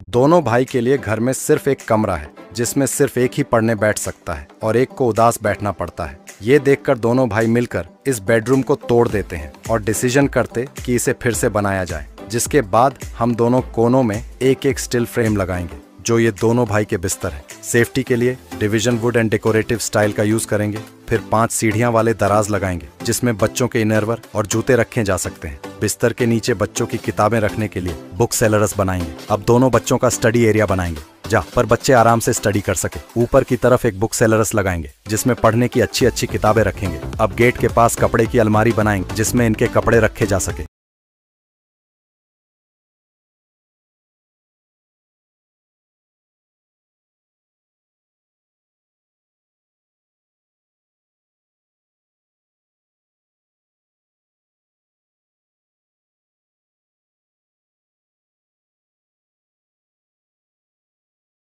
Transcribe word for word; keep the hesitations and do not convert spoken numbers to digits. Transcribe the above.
दोनों भाई के लिए घर में सिर्फ एक कमरा है जिसमें सिर्फ एक ही पढ़ने बैठ सकता है और एक को उदास बैठना पड़ता है। ये देखकर दोनों भाई मिलकर इस बेडरूम को तोड़ देते हैं और डिसीजन करते कि इसे फिर से बनाया जाए, जिसके बाद हम दोनों कोनों में एक एक स्टिल फ्रेम लगाएंगे जो ये दोनों भाई के बिस्तर है। सेफ्टी के लिए division wood and decorative style का यूज करेंगे। फिर पांच सीढ़ियां वाले दराज लगाएंगे जिसमें बच्चों के इनरवर और जूते रखे जा सकते हैं। बिस्तर के नीचे बच्चों की किताबें रखने के लिए बुक सेलर्स बनाएंगे। अब दोनों बच्चों का स्टडी एरिया बनाएंगे जा पर बच्चे आराम से स्टडी कर सके। ऊपर की तरफ एक बुक सेलर्स लगाएंगे जिसमें पढ़ने की अच्छी अच्छी किताबें रखेंगे। अब गेट के पास कपड़े की अलमारी बनाएंगे जिसमें इनके कपड़े रखे जा सके।